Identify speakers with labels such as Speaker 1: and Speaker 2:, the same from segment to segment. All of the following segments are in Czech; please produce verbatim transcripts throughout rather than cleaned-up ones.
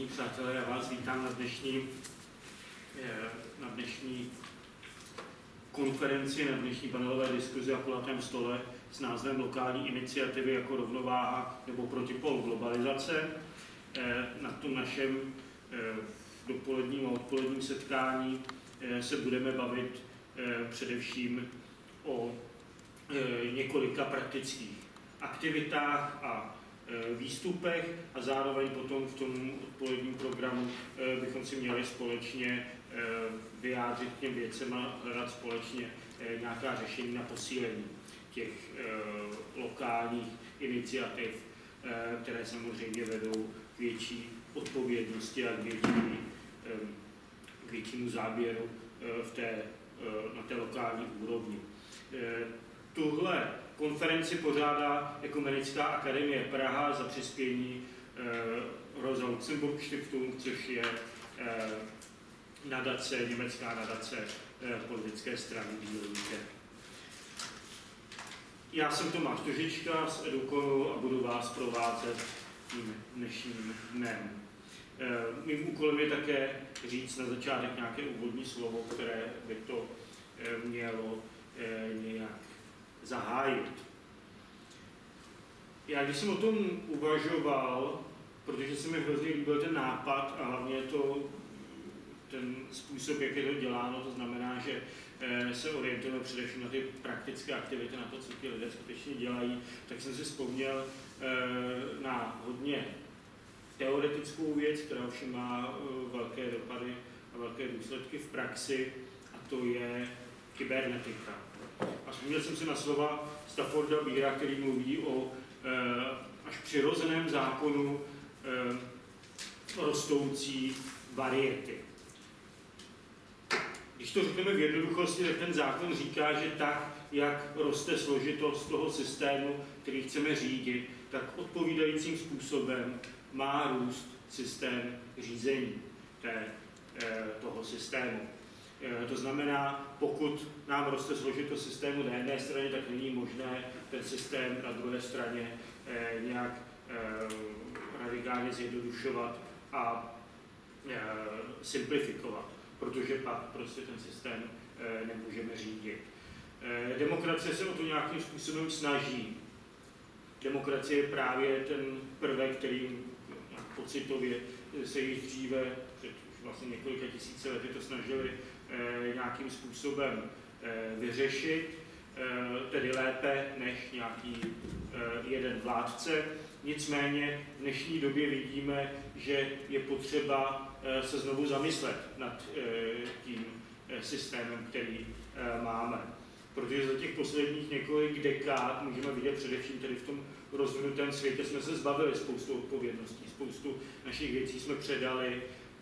Speaker 1: Vážení přátelé, já vás vítám na dnešní, na dnešní konferenci, na dnešní panelové diskuzi a kulatém stole s názvem Lokální iniciativy jako rovnováha nebo protipol globalizace. Na tom našem dopoledním a odpoledním setkání se budeme bavit především o několika praktických aktivitách a výstupech a zároveň potom v tom odpoledním programu bychom si měli společně vyjádřit k těm věcem a hledat společně nějaká řešení na posílení těch lokálních iniciativ, které samozřejmě vedou k větší odpovědnosti a k, větší, k většímu záběru v té, na té lokální úrovni. Tuhle konferenci pořádá Ekumenická akademie Praha za přispění eh, Rosa Luxemburg Stiftung, což je eh, nadace, německá nadace eh, politické strany Bílorůže. Já jsem Tomáš Tožička z Edukonu a budu vás provázet tím dnešním dnem. Eh, mým úkolem je také říct na začátek nějaké úvodní slovo, které by to eh, mělo eh, nějak zahájit. Já když jsem o tom uvažoval, protože se mi hrozně líbil ten nápad a hlavně to, ten způsob, jak je to děláno, to znamená, že se orientujeme především na ty praktické aktivity, na to, co ti lidé skutečně dělají, tak jsem si vzpomněl na hodně teoretickou věc, která ovšem má velké dopady a velké důsledky v praxi, a to je kybernetika. A vzpomněl jsem si na slova Stafforda Beera, který mluví o e, až přirozeném zákonu e, rostoucí variety. Když to řekneme v jednoduchosti, tak ten zákon říká, že tak, jak roste složitost toho systému, který chceme řídit, tak odpovídajícím způsobem má růst systém řízení té, e, toho systému. To znamená, pokud nám roste složitost systému na jedné straně, tak není možné ten systém na druhé straně eh, nějak eh, radikálně zjednodušovat a eh, simplifikovat, protože pak prostě ten systém eh, nemůžeme řídit. Eh, demokracie se o to nějakým způsobem snaží. Demokracie je právě ten prvek, který pocitově se již dříve, před vlastně několika tisíce lety to snažili eh, nějakým způsobem eh, vyřešit, eh, tedy lépe než nějaký eh, jeden vládce. Nicméně v dnešní době vidíme, že je potřeba eh, se znovu zamyslet nad eh, tím eh, systémem, který eh, máme. Protože za těch posledních několik dekád můžeme vidět především tedy v tom rozvinutém světě jsme se zbavili spoustu odpovědností, spoustu našich věcí jsme předali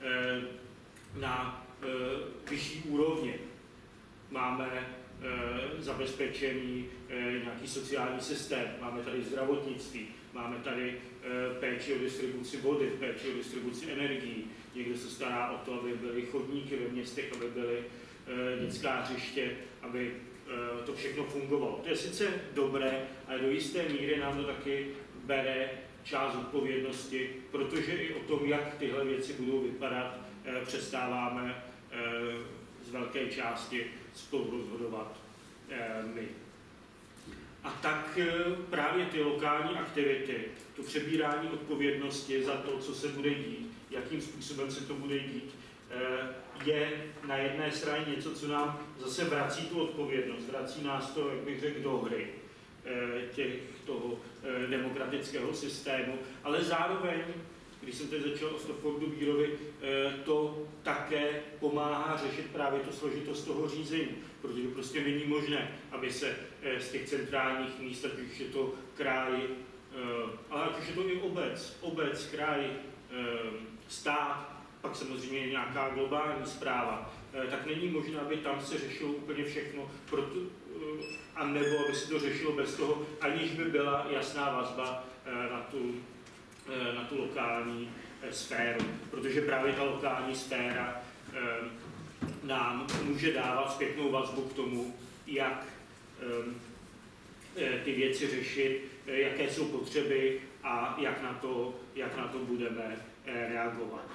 Speaker 1: na vyšší úrovni. Máme zabezpečený nějaký sociální systém, máme tady zdravotnictví, máme tady péči o distribuci vody, péči o distribuci energií, někdo se stará o to, aby byly chodníky ve městech, aby byly dětská hřiště, aby to všechno fungovalo. To je sice dobré, ale do jisté míry nám to taky bere část odpovědnosti, protože i o tom, jak tyhle věci budou vypadat, přestáváme z velké části spolu rozhodovat my. A tak právě ty lokální aktivity, to přebírání odpovědnosti za to, co se bude dít, jakým způsobem se to bude dít, je na jedné straně něco, co nám zase vrací tu odpovědnost, vrací nás to, jak bych řekl, do hry těch, toho demokratického systému, ale zároveň, když jsem teď začal o Staffordu Beerovi, to také pomáhá řešit právě tu složitost toho řízení, protože prostě není možné, aby se z těch centrálních míst, ať už je to kraj, ale ať už je to i obec, obec, kraj, stát, pak samozřejmě nějaká globální správa, tak není možné, aby tam se řešilo úplně všechno, proto, a nebo aby se to řešilo bez toho, aniž by byla jasná vazba na tu, na tu lokální sféru. Protože právě ta lokální sféra nám může dávat zpětnou vazbu k tomu, jak ty věci řešit, jaké jsou potřeby a jak na to, jak na to budeme reagovat.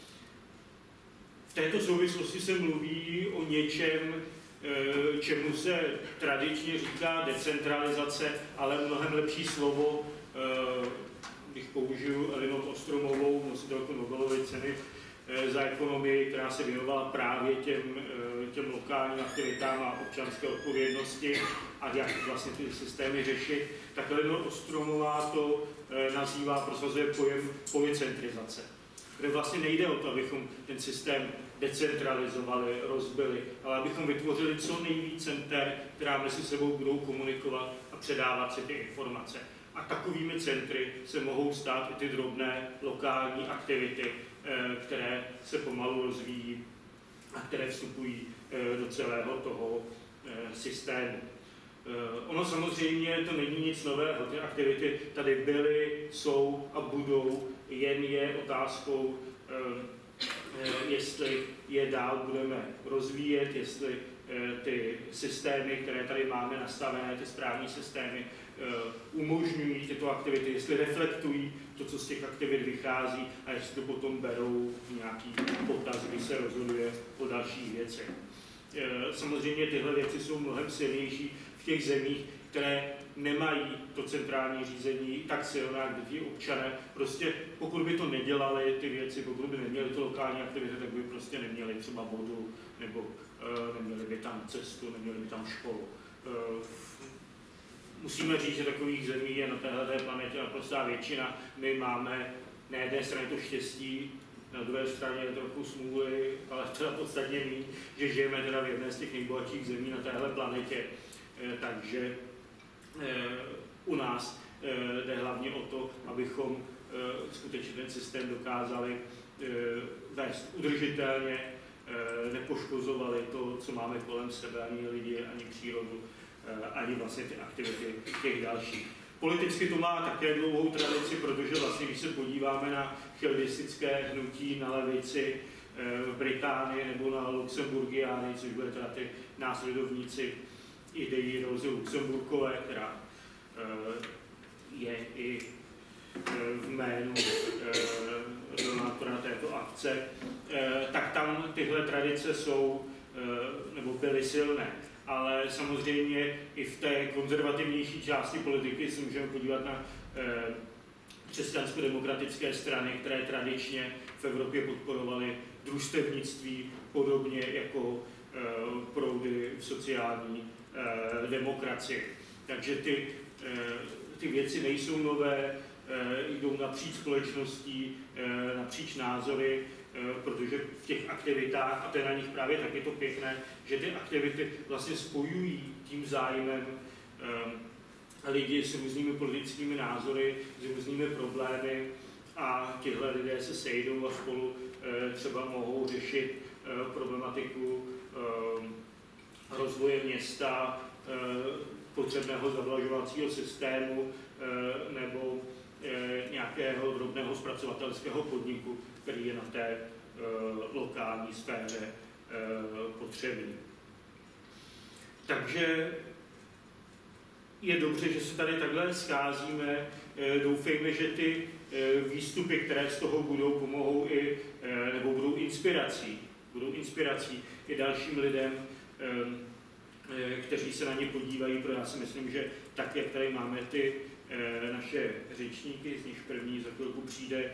Speaker 1: V této souvislosti se mluví o něčem, čemu se tradičně říká decentralizace, ale mnohem lepší slovo, když použiju Elinor Ostromovou, nositelku Nobelovy ceny za ekonomii, která se věnovala právě těm, těm lokálním aktivitám a občanské odpovědnosti a jak vlastně ty systémy řešit, tak Elinor Ostromová to nazývá, prosazuje pojem policentrizace. Kde vlastně nejde o to, abychom ten systém decentralizovali, rozbili, ale abychom vytvořili co nejvíc center, která mezi sebou budou komunikovat a předávat si ty informace. A takovými centry se mohou stát i ty drobné lokální aktivity, které se pomalu rozvíjí a které vstupují do celého toho systému. Ono samozřejmě to není nic nového, ty aktivity tady byly, jsou a budou, jen je otázkou, jestli je dál budeme rozvíjet, jestli ty systémy, které tady máme nastavené, ty správní systémy, umožňují tyto aktivity, jestli reflektují to, co z těch aktivit vychází a jestli to potom berou nějaký potaz, kdy se rozhoduje o dalších věcech. Samozřejmě tyhle věci jsou mnohem silnější v těch zemích, které nemají to centrální řízení tak silné, kde ti občané prostě, pokud by to nedělali ty věci, pokud by neměli to lokální aktivity, tak by prostě neměli třeba vodu, nebo uh, neměli by tam cestu, neměli by tam školu. Uh, musíme říct, že takových zemí je na téhle planetě naprostá většina. My máme na jedné straně to štěstí, na druhé straně trochu smůly, ale teda podstatně méně, že žijeme teda v jedné z těch nejbohatších zemí na téhle planetě. Uh, takže u nás jde hlavně o to, abychom skutečně ten systém dokázali vést udržitelně, nepoškozovali to, co máme kolem sebe, ani lidi, ani přírodu, ani vlastně ty aktivity těch dalších. Politicky to má také dlouhou tradici, protože vlastně, když se podíváme na childistické hnutí na levici v Británii nebo na Luxemburgiány, což byly teda ty následovníci ideí Rozy Luxemburkové, která je i v jménu donátora této akce, tak tam tyhle tradice jsou, nebo byly silné. Ale samozřejmě i v té konzervativnější části politiky se můžeme podívat na křesťansko-demokratické strany, které tradičně v Evropě podporovaly družstevnictví, podobně jako proudy v sociální demokracii. Takže ty, ty věci nejsou nové, jdou napříč společností, napříč názory, protože v těch aktivitách, a to je na nich právě taky to pěkné, že ty aktivity vlastně spojují tím zájmem lidi s různými politickými názory, s různými problémy a tihle lidé se sejdou a spolu třeba mohou řešit problematiku rozvoje města, potřebného zavlažovacího systému nebo nějakého drobného zpracovatelského podniku, který je na té lokální sféře potřebný. Takže je dobře, že se tady takhle scházíme. Doufejme, že ty výstupy, které z toho budou, pomohou i, nebo budou inspirací, budou inspirací i dalším lidem, kteří se na ně podívají, protože já si myslím, že tak, jak tady máme ty naše řečníky, z nich první za chvilku přijde,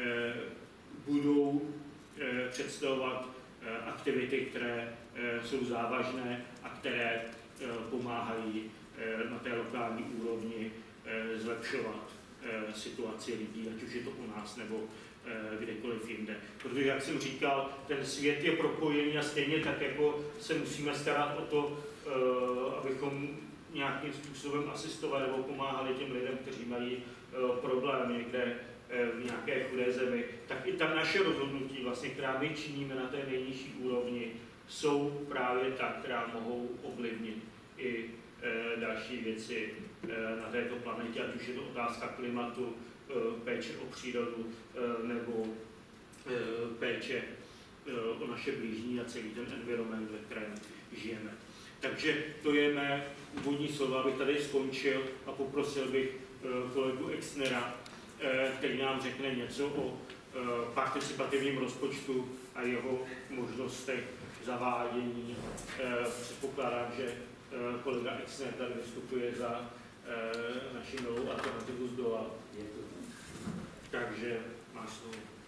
Speaker 1: budou představovat aktivity, které jsou závažné a které pomáhají na té lokální úrovni zlepšovat situaci lidí, ať už je to u nás nebo kdekoliv jinde. Protože, jak jsem říkal, ten svět je propojený a stejně tak, jako se musíme starat o to, abychom nějakým způsobem asistovali nebo pomáhali těm lidem, kteří mají problémy někde v nějaké chudé zemi, tak i ta naše rozhodnutí, vlastně, která my činíme na té nejnižší úrovni, jsou právě ta, která mohou ovlivnit i další věci na této planetě, ať už je to otázka klimatu, péče o přírodu nebo péče o naše blížní a celý ten environment, ve kterém žijeme. Takže to je mé úvodní slova, abych tady skončil a poprosil bych kolegu Exnera, který nám řekne něco o participativním rozpočtu a jeho možnostech zavádění. Předpokládám, že kolega Exner tady vystupuje za naši novou alternativu z dola. Takže máš slovo.